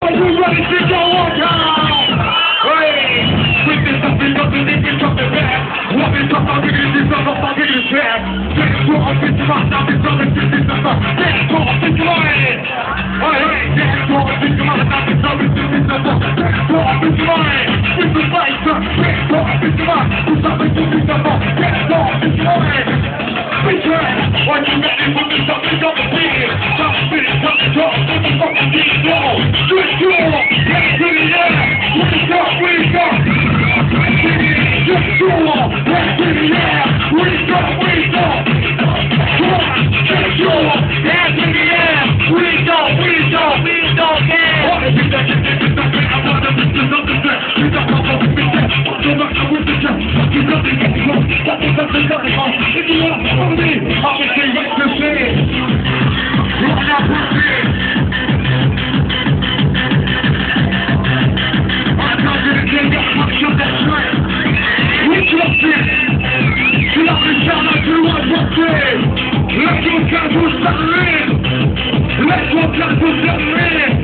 You ready to go on down? Hey, with this something nothing they can drop the back. What is up, I'm giving this up, I'm giving this back. That's what I'm thinking about, now this other shit is up. That's what I'm thinking about it. Hey, that's what I'm thinking about, now this other shit is up. That's what I'm thinking about it. With the lights up, that's what I'm thinking about. This other shit is up. That's what I'm thinking about it. Return, when you ready for this something on the beat. Stop spinning, stop the talk, put the fucking beat low. Straight to the wall, back to the air. With the top, we go. Just to the wall, back to the air. We go, we go. Come on, just to the wall, back to the air. We go, we go, we don't care. All the things that you did is nothing. I want to miss this other thing. You got my fucking bitch there. So much I wish it just. You nothing get close. That is nothing on. If you want to follow me, I'll be saying right to say it. You're not pussy. I'm not gonna take that much of that shit. We trust it. You love me, shout out to one pussy. Let's go, guys, who's selling in. Let's go, guys, who's selling in.